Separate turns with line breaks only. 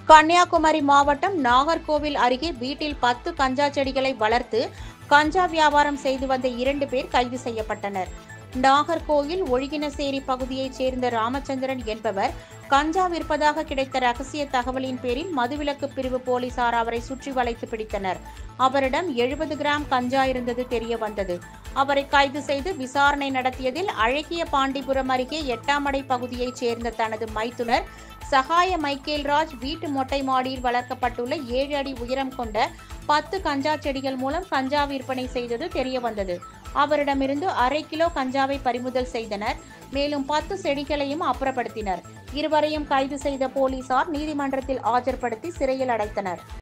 கன்னியாகுமரி மாவட்டம் நாகர்கோவில் அருகே வீட்டில் 10 கஞ்சா செடிகளை வளர்த்து கஞ்சா வியாபாரம் செய்து வந்த 2 பேர் கைது செய்யப்பட்டனர். நாகர்கோவில் ஒழுகினசேரி பகுதியைச் சேர்ந்த ராமச்சந்திரன் என்பவர் கஞ்சா விற்பதாக கிடைத்த ரகசிய தகவலின் பேரில் மதுவிலக்கு பிரிவு போலீசார் அவரை சுற்றி வளைத்து பிடித்தனர். அவரிடம் 70 கிராம் கஞ்சா இருந்தது தெரிய வந்தது. அவரை கைது செய்து விசாரணை நடத்தியதில் அழகிய பாண்டிபுரம் அருகே 8ஆம் அடை பகுதியைச் சேர்ந்த தனது மைத்துனர் சகாய மைக்கேல்ராஜ் வீட்டு மொட்டை மாடியில் வளர்க்கப்பட்டுள்ள 7 அடி உயரம் கொண்ட 10 கஞ்சா செடிகள் மூலம் கஞ்சா விற்பனை செய்தது தெரிய வந்தது. அவரிடமிருந்து 1/2 கிலோ கஞ்சாவை பறிமுதல் செய்தனர். மேலும் 10 செடிகளையும் அப்புறப்படுத்தினர். இருவரையும் கைது செய்த போலீசார் நீதிமன்றத்தில் ஆஜர்படுத்தி சிறையில் அடைத்தனர்.